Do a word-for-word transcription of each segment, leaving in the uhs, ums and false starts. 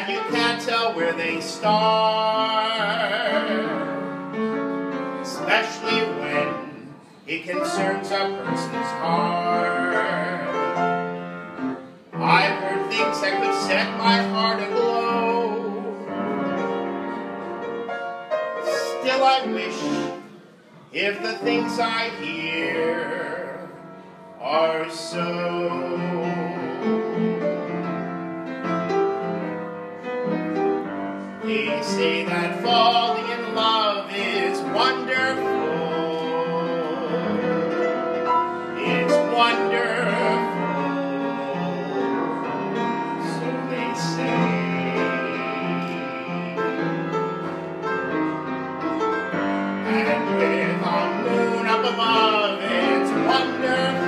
and you can't tell where they start, especially when it concerns a person's heart. I've heard things that could set my heart aglow. Still I wish, if the things I hear are so. They say that falling in love is wonderful. It's wonderful. So they say. And with a moon up above, it's wonderful.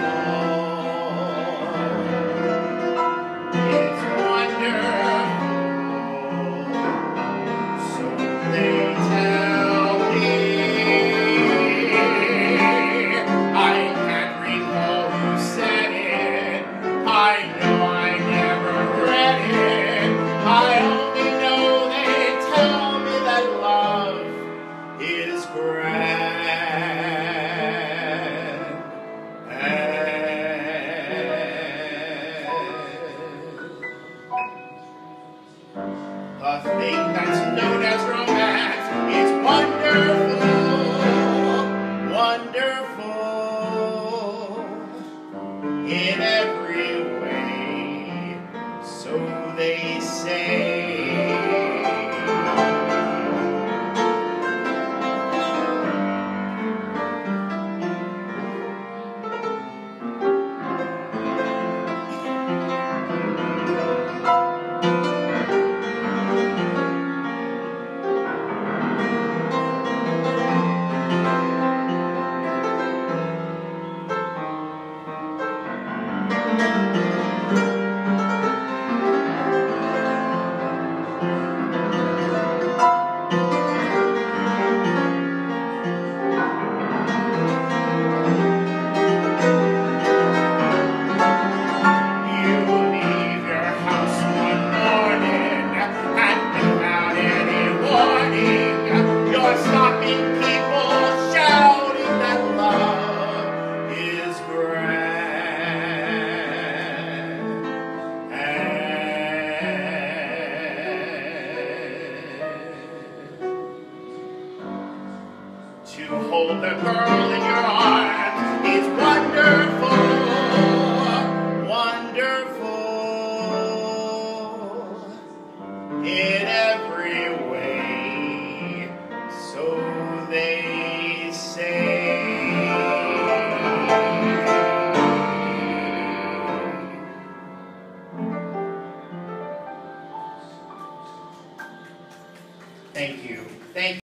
It's wonderful. So they tell me. I can't recall who said it. I know I never read it. I only know they tell me that love is grand. A thing that's known as romance is wonderful, wonderful in every way, so they say. To hold the girl in your arms is wonderful, wonderful in every way, so they say. Thank you. Thank you.